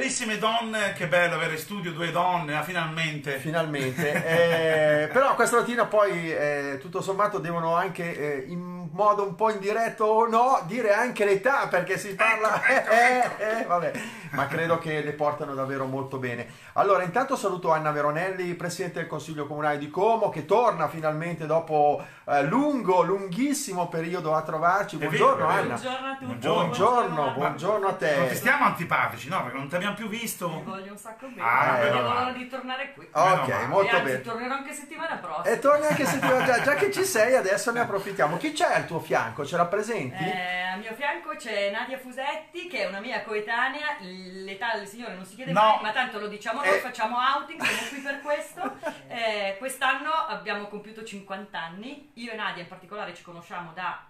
bellissime donne, che bello avere in studio due donne, finalmente. Finalmente. Però questa mattina poi tutto sommato devono anche in modo un po' indiretto o no dire anche l'età, perché si parla vabbè, ma credo che le portano davvero molto bene. Allora intanto saluto Anna Veronelli, Presidente del Consiglio Comunale di Como, che torna finalmente dopo lunghissimo periodo a trovarci. Buongiorno Anna. Buongiorno a tutti. Buongiorno a te. Non ti stiamo antipatici, no? Perché non ti abbiamo più visto. Vi voglio un sacco bene. Meno L'ora male. di tornare qui. Ok, male. molto Anzi, bene. tornerò anche settimana prossima. E torni anche se già che ci sei, adesso ne approfittiamo. Chi c'è al tuo fianco? Ce la presenti? Al mio fianco c'è Nadia Fusetti, che è una mia coetanea. L'età del signore non si chiede No. mai, ma tanto lo diciamo noi, facciamo outing, siamo qui per questo. Quest'anno abbiamo compiuto 50 anni. Io e Nadia in particolare ci conosciamo da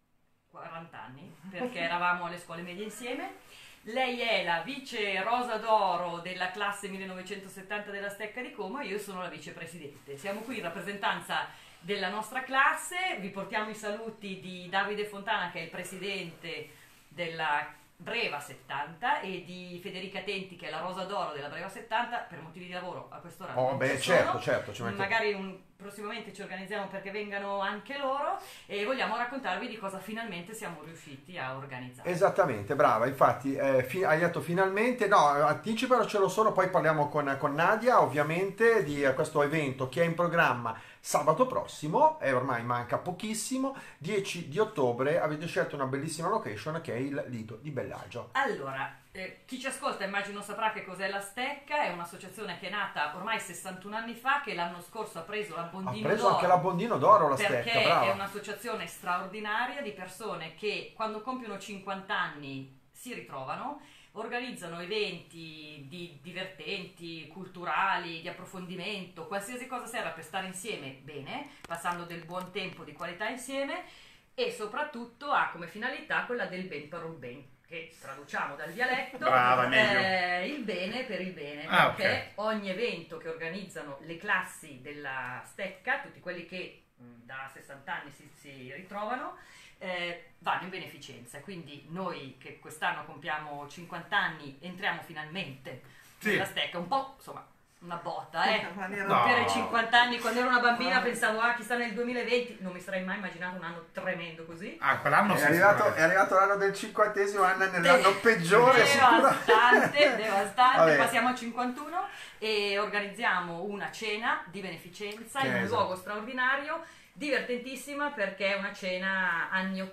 40 anni, perché eravamo alle scuole medie insieme. Lei è la vice Rosa d'Oro della classe 1970 della Stecca di Como e io sono la vicepresidente. Siamo qui in rappresentanza della nostra classe, vi portiamo i saluti di Davide Fontana, che è il presidente della Breva 70, e di Federica Tenti, che è la Rosa d'Oro della Breva 70, per motivi di lavoro a quest'ora. Oh, non beh, ci sono. certo, ci manca. Magari prossimamente ci organizziamo perché vengano anche loro, e vogliamo raccontarvi di cosa finalmente siamo riusciti a organizzare. Esattamente, brava, infatti hai detto finalmente, no, anticipacelo solo, poi parliamo con Nadia ovviamente di questo evento che è in programma sabato prossimo, e ormai manca pochissimo, 10 di ottobre, avete scelto una bellissima location che è il Lido di Bellagio. Allora, chi ci ascolta immagino saprà che cos'è la Stecca. È un'associazione che è nata ormai 61 anni fa, che l'anno scorso ha preso la Bondino Ha preso d'Oro, anche la Bondino d'Oro, la perché Stecca, brava. è un'associazione straordinaria di persone che quando compiono 50 anni si ritrovano, organizzano eventi divertenti, culturali, di approfondimento, qualsiasi cosa serva per stare insieme bene, passando del buon tempo di qualità insieme, e soprattutto ha come finalità quella del ben per un ben, che traduciamo dal dialetto, Brava, meglio. il bene per il bene, Ah, perché ogni evento che organizzano le classi della Stecca, tutti quelli che da 60 anni si ritrovano, vanno in beneficenza. Quindi noi che quest'anno compiamo 50 anni entriamo finalmente nella Stecca, un po' insomma una botta, compiere 50 anni. Quando ero una bambina pensavo chissà nel 2020, non mi sarei mai immaginato un anno tremendo così. Quell'anno È arrivato l'anno del 50° anno, nell'anno peggiore devastante. Vabbè. Passiamo al 51 e organizziamo una cena di beneficenza in un luogo straordinario, divertentissima, perché è una cena anni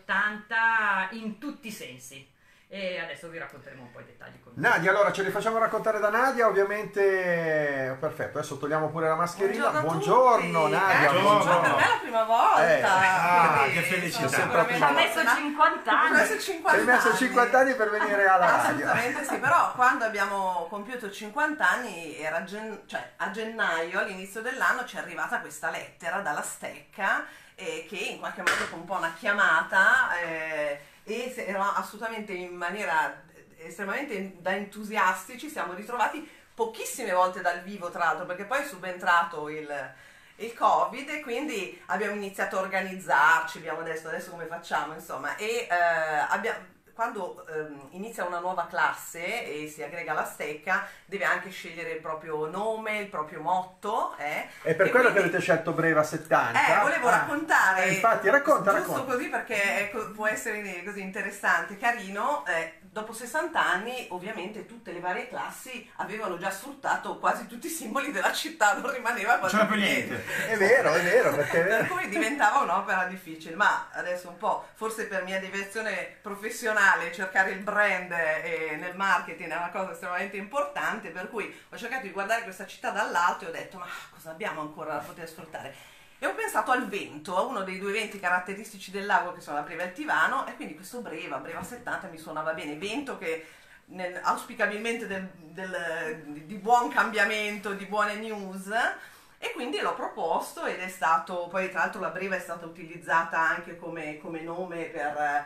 80 in tutti i sensi. E adesso vi racconteremo un po' i dettagli con Nadia. Allora ce li facciamo raccontare da Nadia, ovviamente. Perfetto, adesso togliamo pure la mascherina. Buongiorno Nadia. Buongiorno. Per me è la prima volta. Che felicità. Ci ha messo 50 anni. Ci hai messo 50 anni per venire alla radio. Assolutamente sì, però quando abbiamo compiuto 50 anni era a gennaio, all'inizio dell'anno, ci è arrivata questa lettera dalla Stecca, che in qualche modo è un po' una chiamata, e eravamo assolutamente in maniera estremamente da entusiasti, ci siamo ritrovati pochissime volte dal vivo, tra l'altro, perché poi è subentrato il Covid, e quindi abbiamo iniziato a organizzarci, abbiamo detto adesso come facciamo, insomma, e quando inizia una nuova classe e si aggrega alla Stecca, deve anche scegliere il proprio nome, il proprio motto. È per quello che avete scelto Breva 70. Volevo raccontare, infatti, racconta. Giusto così, perché può essere così interessante, carino. Dopo 60 anni, ovviamente, tutte le varie classi avevano già sfruttato quasi tutti i simboli della città, non rimaneva quasi non c'era più niente. È vero, perché per cui diventava un'opera difficile, ma adesso un po', forse per mia direzione professionale, cercare il brand nel marketing è una cosa estremamente importante, per cui ho cercato di guardare questa città dall'alto e ho detto: ma cosa abbiamo ancora da poter sfruttare? E ho pensato al vento, a uno dei due venti caratteristici del lago, che sono la Breva e il Tivano, e quindi questo Breva 70 mi suonava bene. Vento che auspicabilmente di buon cambiamento, di buone news, e quindi l'ho proposto, ed è stato, poi tra l'altro la Breva è stata utilizzata anche come nome per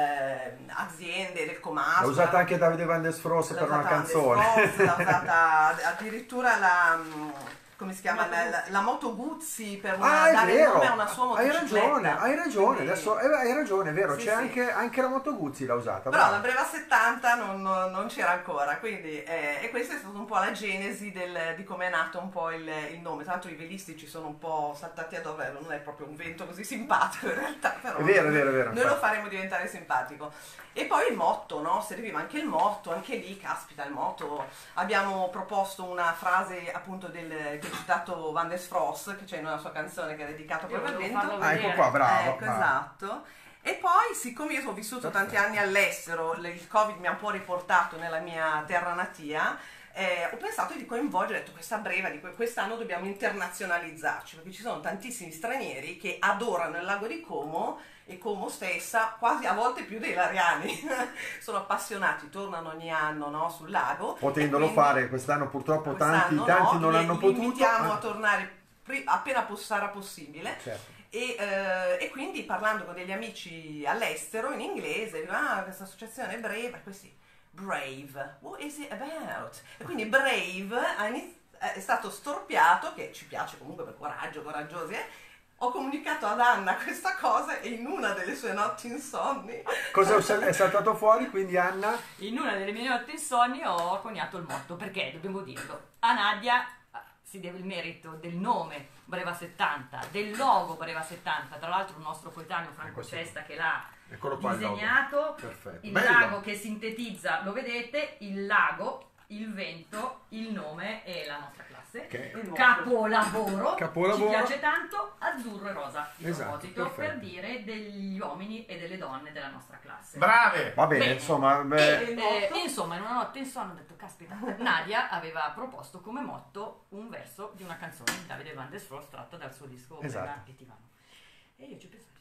aziende del Comasco. L'ha usata anche Davide Van der Sfros per una canzone. L'ha usata addirittura come si chiama, la Moto Guzzi per Ah, è dare il vero, nome a una sua motocicletta. hai ragione, Quindi- adesso hai ragione, è vero, Sì, c'è sì. anche la Moto Guzzi l'ha usata. Però bravo. la Breva 70 non c'era ancora, quindi e questa è stata un po' la genesi di come è nato un po' il nome. Tra l'altro i velisti ci sono un po' saltati ad ovvero, non è proprio un vento così simpatico in realtà, però È vero, noi lo infatti. faremo diventare simpatico. E poi il motto, no? Serviva anche il motto, anche lì, caspita, il motto. Abbiamo proposto una frase appunto che ha citato Van der Frost, che c'è in una sua canzone che è dedicata Io proprio al volevo vento. farlo Ah, ecco vedere. qua, bravo. Ecco, esatto. E poi, siccome io ho vissuto tanti anni all'estero, il Covid mi ha un po' riportato nella mia terra natia, ho pensato di coinvolgere, ho detto questa breva, quest'anno dobbiamo internazionalizzarci, perché ci sono tantissimi stranieri che adorano il lago di Como e Como stessa, quasi a volte più dei lariani, sono appassionati, tornano ogni anno, no, sul lago. Potendolo E quindi fare, quest'anno purtroppo quest'anno tanti no, non hanno li potuto. invitiamo a tornare appena sarà possibile. Certo. E quindi parlando con degli amici all'estero in inglese, dico, questa associazione è Brave, così, Brave, what is it about? E quindi Brave è stato storpiato, che ci piace comunque per coraggiosi, Ho comunicato ad Anna questa cosa e in una delle sue notti insonni Cosa è saltato fuori quindi, Anna? In una delle mie notti insonni ho coniato il motto, perché dobbiamo dirlo, a Nadia si deve il merito del nome Breva 70, del logo Breva 70, tra l'altro un nostro coetaneo Franco Cesta che l'ha Eccolo qua il logo. disegnato, Perfetto. il Bello. lago che sintetizza, lo vedete, il lago, il vento, il nome e la nostra classe. Ok. Capolavoro, Capolavoro. ci piace tanto, azzurro e rosa, in Esatto, proposito, per perfetto. dire degli uomini e delle donne della nostra classe. Brave! Va bene, Bene. insomma, beh, Insomma, in una notte insonne ho detto, caspita, Nadia aveva proposto come motto un verso di una canzone di Davide Van der Frost tratta dal suo disco Esatto. Breva e Tivano. E io ci ho pensato,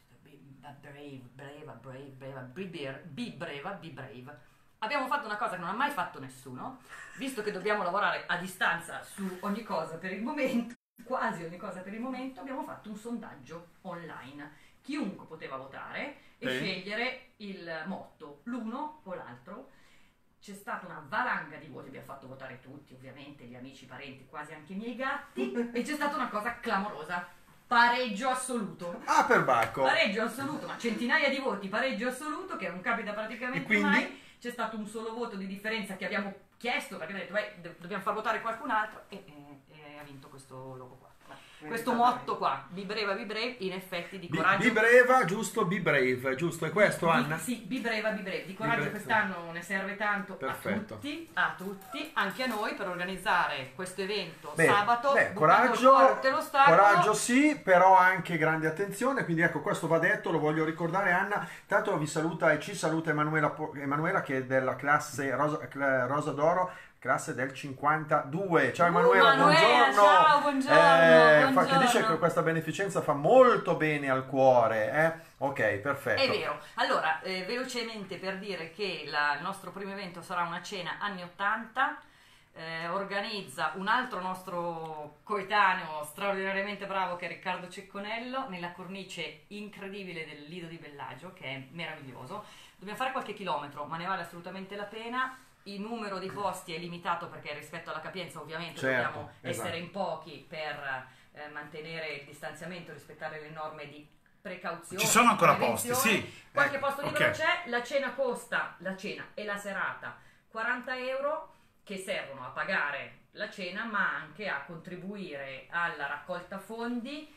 be brave. Abbiamo fatto una cosa che non ha mai fatto nessuno, visto che dobbiamo lavorare a distanza su ogni cosa per il momento, quasi ogni cosa per il momento, abbiamo fatto un sondaggio online. Chiunque poteva votare e Sì. scegliere il motto, l'uno o l'altro. C'è stata una valanga di voti, abbiamo fatto votare tutti, ovviamente, gli amici, i parenti, quasi anche i miei gatti, e c'è stata una cosa clamorosa, pareggio assoluto. per Bacco. Pareggio assoluto, ma centinaia di voti, pareggio assoluto, che non capita praticamente E quindi? mai. C'è stato un solo voto di differenza che abbiamo chiesto, perché abbiamo detto, dobbiamo far votare qualcun altro, e ha vinto questo logo qua. Questo motto qua, be brave, in effetti di coraggio. Be breva, giusto? Be brave, giusto? È questo, Anna? Sì, be brave. Di coraggio brave. quest'anno ne serve tanto Perfetto. a tutti, anche a noi, per organizzare questo evento Beh, sabato. beh, buttando il cuore coraggio, te lo stacco. coraggio sì, però anche grande attenzione, quindi ecco, questo va detto, lo voglio ricordare, Anna. Tanto vi saluta e ci saluta Emanuela che è della classe Rosa d'Oro, classe del 52. Ciao Emanuela, Manuela, buongiorno. ciao, buongiorno, Che buongiorno. dice che questa beneficenza fa molto bene al cuore, Ok, perfetto. È vero. Allora, velocemente per dire che il nostro primo evento sarà una cena anni 80, organizza un altro nostro coetaneo straordinariamente bravo che è Riccardo Cecconello, nella cornice incredibile del Lido di Bellagio, che è meraviglioso. Dobbiamo fare qualche chilometro, ma ne vale assolutamente la pena. Il numero di posti è limitato perché rispetto alla capienza ovviamente Certo, dobbiamo esatto. essere in pochi per mantenere il distanziamento, rispettare le norme di precauzione. Ci sono ancora posti, prevenzione. sì. Qualche posto libero ok. c'è, la cena costa, la cena e la serata, 40 euro che servono a pagare la cena ma anche a contribuire alla raccolta fondi.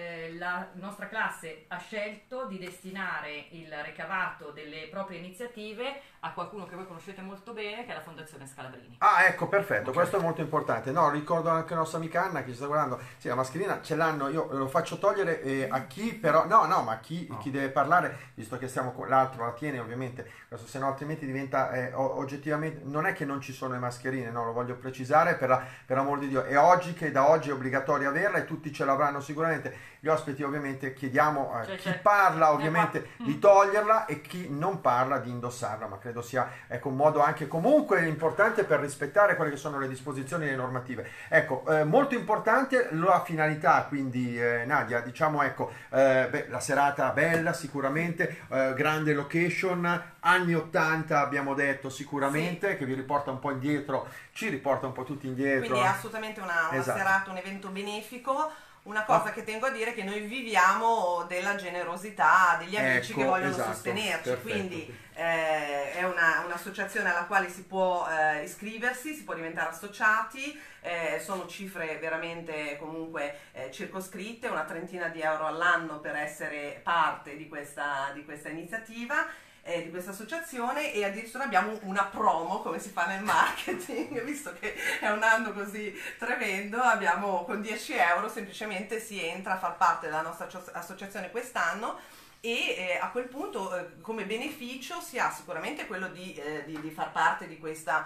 La nostra classe ha scelto di destinare il ricavato delle proprie iniziative a qualcuno che voi conoscete molto bene, che è la Fondazione Scalabrini. Ecco, perfetto, questo è molto importante. No, ricordo anche la nostra amica Anna che ci sta guardando. Sì, la mascherina ce l'hanno, io lo faccio togliere a chi però... No, ma chi deve parlare, visto che stiamo con l'altro, la tiene ovviamente, questo, se no altrimenti diventa oggettivamente... Non è che non ci sono le mascherine, no, lo voglio precisare per amor di Dio. È oggi che da oggi è obbligatorio averla e tutti ce l'avranno sicuramente. gli ospiti ovviamente chiediamo a chi c'è. parla ovviamente di toglierla e chi non parla di indossarla, ma credo sia ecco, un modo anche comunque importante per rispettare quelle che sono le disposizioni e le normative. Ecco, molto importante la finalità, quindi Nadia, diciamo ecco, la serata bella sicuramente, grande location, anni 80 abbiamo detto sicuramente, che vi riporta un po' indietro, ci riporta un po' tutti indietro. Quindi è assolutamente una Esatto. serata, un evento benefico. Una cosa che tengo a dire è che noi viviamo della generosità degli amici Ecco, che vogliono esatto, sostenerci, perfetto. quindi è un'associazione alla quale si può iscriversi, si può diventare associati, sono cifre veramente comunque circoscritte, una trentina di euro all'anno per essere parte di questa iniziativa. Di questa associazione, e addirittura abbiamo una promo, come si fa nel marketing, visto che è un anno così tremendo, abbiamo con 10 euro semplicemente si entra a far parte della nostra associazione quest'anno, e a quel punto come beneficio si ha sicuramente quello di far parte di queste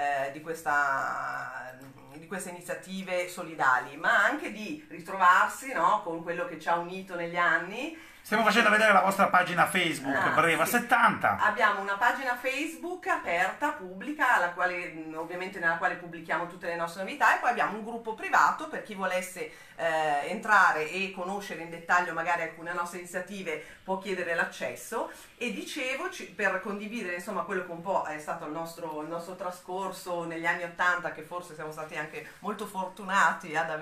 iniziative solidali, ma anche di ritrovarsi, no, con quello che ci ha unito negli anni. Stiamo facendo vedere la vostra pagina Facebook, Breva sì. 70. Abbiamo una pagina Facebook aperta, pubblica, ovviamente nella quale pubblichiamo tutte le nostre novità, e poi abbiamo un gruppo privato per chi volesse entrare e conoscere in dettaglio magari alcune nostre iniziative, può chiedere l'accesso. E dicevo, per condividere insomma quello che un po' è stato il nostro trascorso negli anni 80, che forse siamo stati anche molto fortunati ad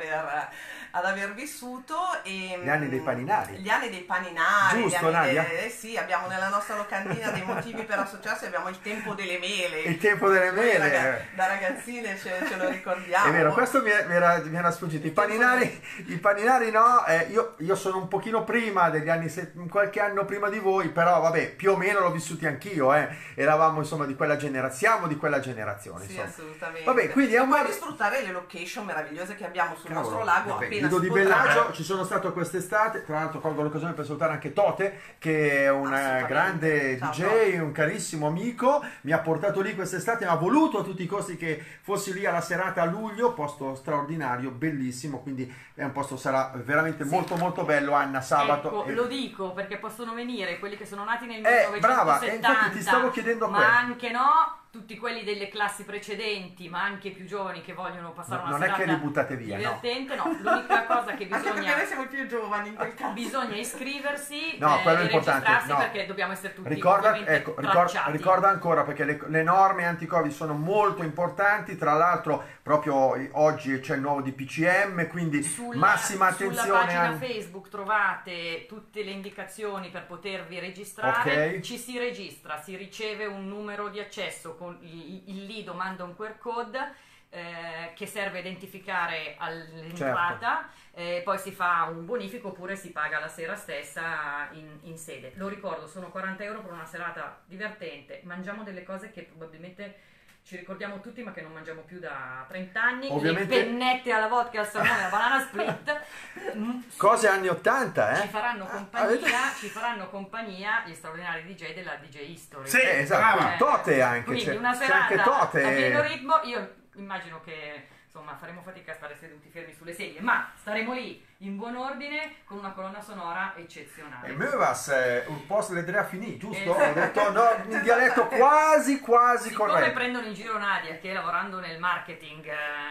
aver vissuto. Gli anni dei paninari. Gli anni dei paninari. Giusto, Nadia? Sì, abbiamo nella nostra locandina dei motivi per associarsi, abbiamo il tempo delle mele. Il tempo delle mele. Da ragazzine ce lo ricordiamo. È vero, questo mi era sfuggito. I paninari no, io sono un pochino prima degli anni, qualche anno prima di voi, però vabbè, più o meno l'ho vissuti anch'io, eravamo insomma di quella generazione, siamo di quella generazione. Sì, insomma. assolutamente. Vabbè, quindi è un poi modo di sfruttare le location meravigliose che abbiamo sul Cavolo, nostro lago vabbè, appena Lido si di potrà. Bellagio, ci sono stato quest'estate, tra l'altro colgo l'occasione per salutare anche Tote, che è un Assolutamente. grande Ciao, DJ, Tote. un carissimo amico, mi ha portato lì quest'estate, mi ha voluto a tutti i costi che fossi lì alla serata a luglio, posto straordinario, bellissimo, quindi è un posto, sarà veramente molto molto bello. Anna, sabato. Ecco, lo dico perché possono venire quelli che sono nati nel brava, 1970, infatti ti stavo chiedendo ma quello. anche no, tutti quelli delle classi precedenti, ma anche più giovani che vogliono passare una Non è serata che li buttate via, divertente, no. L'unica cosa che Anche perché bisogna noi siamo i più giovani in quel caso. bisogna iscriversi No, quello è e importante, registrarsi, no. perché dobbiamo essere tutti Ricorda, ovviamente tracciati. ricorda ancora, perché le norme anti-Covid sono molto importanti, tra l'altro proprio oggi c'è il nuovo DPCM, quindi massima attenzione. Sulla pagina Facebook trovate tutte le indicazioni per potervi registrare, Ok. ci si registra, si riceve un numero di accesso, con il Lido manda un QR code che serve a identificare all'entrata, poi si fa un bonifico oppure si paga la sera stessa in sede. Lo ricordo, sono 40 euro per una serata divertente, mangiamo delle cose che probabilmente ci ricordiamo tutti ma che non mangiamo più da 30 anni, Ovviamente- le pennette alla vodka, al salmone, alla banana split. Cose anni 80, Ci faranno compagnia gli straordinari DJ della DJ History. Sì, esatto, brava. Tote anche, Quindi c'è una anche serata Tote. a pieno ritmo. Io immagino che insomma faremo fatica a stare seduti fermi sulle sedie, ma staremo lì in buon ordine con una colonna sonora eccezionale. E Mövas, un po' le tre a finì, giusto? Esatto. Ho detto no, in dialetto quasi Siccome corretto. prendono in giro Nadia, che lavorando nel marketing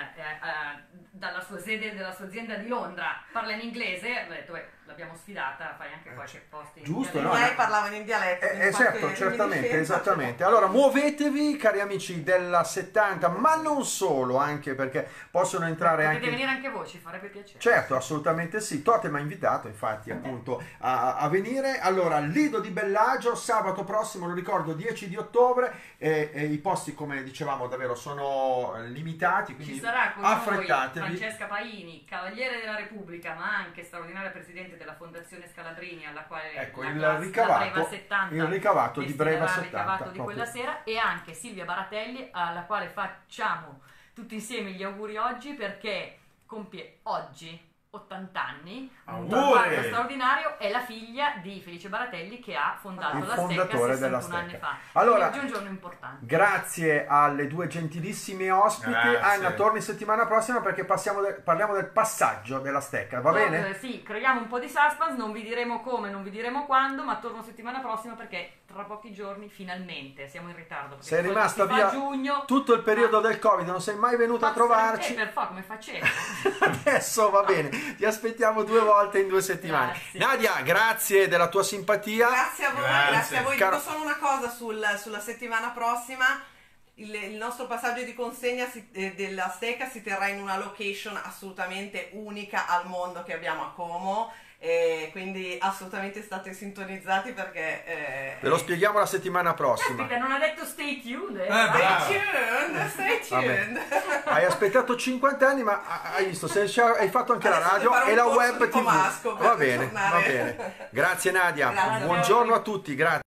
dalla sua sede della sua azienda di Londra parla in inglese, ho detto l'abbiamo sfidata, fai anche qualche post in Giusto, dialetto. no? Lei parlavano in dialetto. quindi Certo, qualche certamente, reminiscenza. esattamente. Allora, muovetevi, cari amici della 70, ma non solo, anche perché possono entrare Potete anche... venire anche voi, ci farebbe piacere. Certo, assolutamente sì. Tote mi ha invitato, infatti, appunto, a venire. Allora, Lido di Bellagio, sabato prossimo, lo ricordo, 10 di ottobre. E i posti, come dicevamo, davvero sono limitati, quindi Ci sarà con noi affrettatevi. Francesca Paini, Cavaliere della Repubblica, ma anche straordinaria presidente della Fondazione Scaladrini, alla quale Ecco, la il classe- ricavato- la Breva 70 il ricavato di destinerà Breva il 70, ricavato di proprio. quella sera, e anche Silvia Baratelli, alla quale facciamo tutti insieme gli auguri oggi, perché compie oggi 80 anni, un Auguri! traguardo straordinario, è la figlia di Felice Baratelli che ha fondato Il la Stecca fondatore 61 della anni Stecca. fa. Allora, Quindi oggi è un giorno importante. grazie alle due gentilissime ospiti. Grazie. Anna, torni settimana prossima perché parliamo del passaggio della Stecca, va bene? Sì, creiamo un po' di suspense, non vi diremo come, non vi diremo quando, ma torno settimana prossima perché tra pochi giorni finalmente siamo in ritardo. perché Sei di solito rimasta si fa via a giugno. tutto il periodo del Covid, non sei mai venuta a trovarci. Per fa come facevo. Adesso va bene, ti aspettiamo 2 volte in 2 settimane. Grazie. Nadia, grazie della tua simpatia. Grazie a voi, Grazie. grazie a voi. Caro- Dico solo una cosa sulla settimana prossima. Il nostro passaggio di consegna della Stecca si terrà in una location assolutamente unica al mondo che abbiamo a Como. Quindi assolutamente state sintonizzati perché Ve lo spieghiamo la settimana prossima. Aspetta, non ha detto stay tuned. bravo. stay tuned. Hai aspettato 50 anni, ma hai visto, hai fatto anche la Adesso radio devo fare e un la corso web di TV. Comasco per Va bene, tornare. va bene. Grazie Nadia, Grazie a buongiorno voi. a tutti, grazie.